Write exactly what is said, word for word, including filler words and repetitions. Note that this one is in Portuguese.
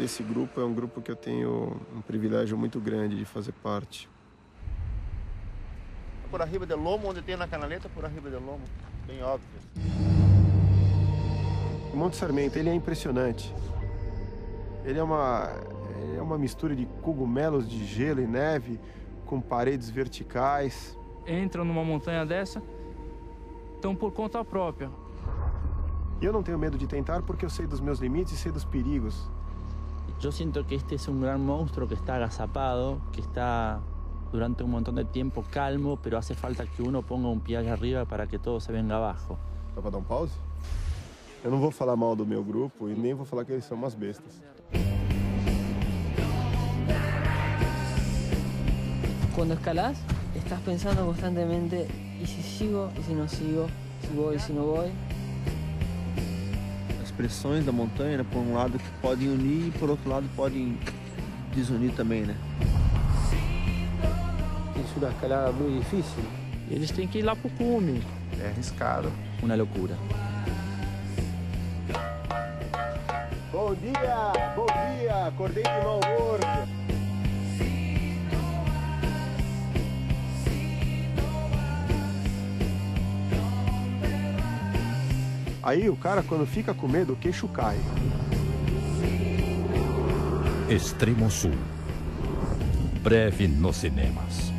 esse grupo é um grupo que eu tenho um privilégio muito grande de fazer parte. Por arriba do lomo, onde tem na canaleta, por arriba do lomo, bem óbvio. O Monte Sarmento, ele é impressionante. Ele é uma, ele é uma mistura de cogumelos de gelo e neve com paredes verticais. Entram numa montanha dessa, estão por conta própria. E eu não tenho medo de tentar porque eu sei dos meus limites e sei dos perigos. Yo siento que este es un gran monstruo que está agazapado, que está durante un montón de tiempo calmo, pero hace falta que uno ponga un pie allá arriba para que todo se venga abajo. Dá pra dar um pause? Eu não vou falar mal do meu grupo e nem vou falar que eles são umas bestas. Cuando escalás, estás pensando constantemente, ¿y si sigo? ¿Y si no sigo? ¿Si voy? ¿Si no voy? As pressões da montanha, né, por um lado que podem unir e por outro lado podem desunir também, né? Es una escalada muy difícil. Eles têm que ir lá pro cume. É arriscado. Una locura. Bom dia! Bom dia! Acordei de mau humor! Aí o cara, quando fica com medo, o queixo cai. Extremo Sul. Breve nos cinemas.